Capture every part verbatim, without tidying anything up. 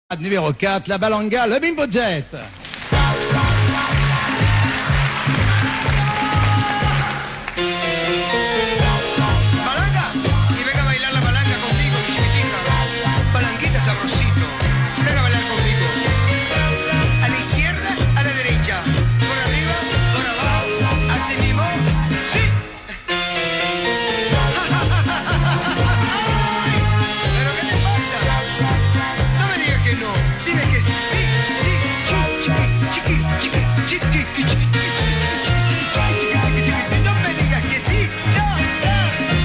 Numéro quatre, la balanga, le Bimbo Jet. Balanga, y venga a bailar la balanga conmigo, mi chiquitica. Balanguita sabrosito, venga a bailar conmigo. A la izquierda, a la derecha, por arriba, por abajo, así mismo, sí. ¿Pero qué te pasa? No me digas que no, dime que sí, sí, chiqui, chiqui, chiqui, chiqui, chiqui, chiqui. No me digas que sí, no, no.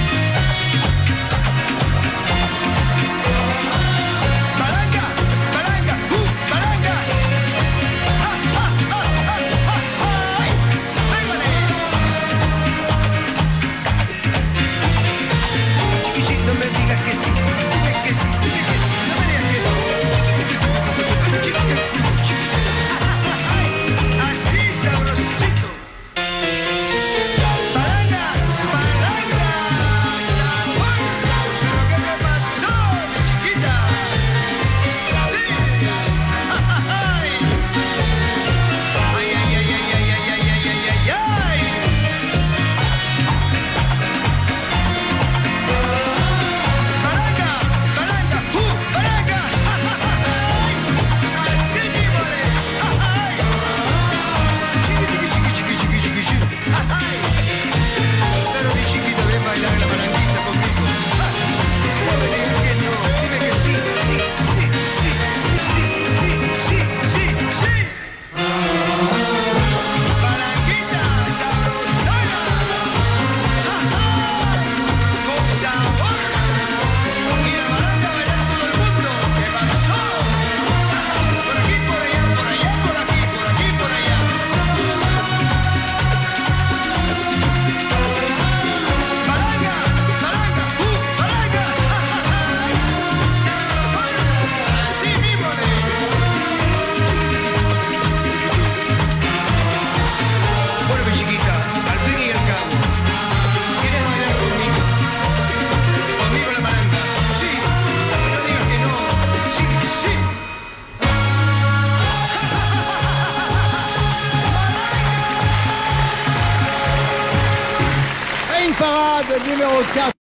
Balanga, balanga, uh, balanga. Ja, ja, ja, ja, ja, ja. ¡Pégale! Chiqui, chiqui, no me digas que sí, dime que sí, dime que sí, no me digas que no. Así sabrosito. Balanga, balanga, sabor. ¿Pero qué te pasó, mi chiquita? Sí. Ay, ay, ay, ay, ay, ay, ay, ay, ay, ay, ay. Balanga, balanga, uh, balanga. Así mismo le. Ay. Chiqui, chiqui, chiqui, chiqui, chiqui, chiqui. Ay. Pero mi chiquita, ven a bailar la balanguita conmigo. No me digas que no, dime que sí, sí, sí, sí, sí, sí, sí, sí, sí. Balanguita sabrosona. Con sabor. Y la balanga baila todo el mundo. ¿Qué pasó? Por aquí, por allá, por allá, por aquí, por aquí, por allá. Balanga, balanga, uh, balanga. Así mismo le. Bueno, mi chiquita, al fin y al cabo, ¿quieres bailar conmigo? Conmigo la balanga. Sí, no digas que no. Sí, sí. Et une parade numéro quatre.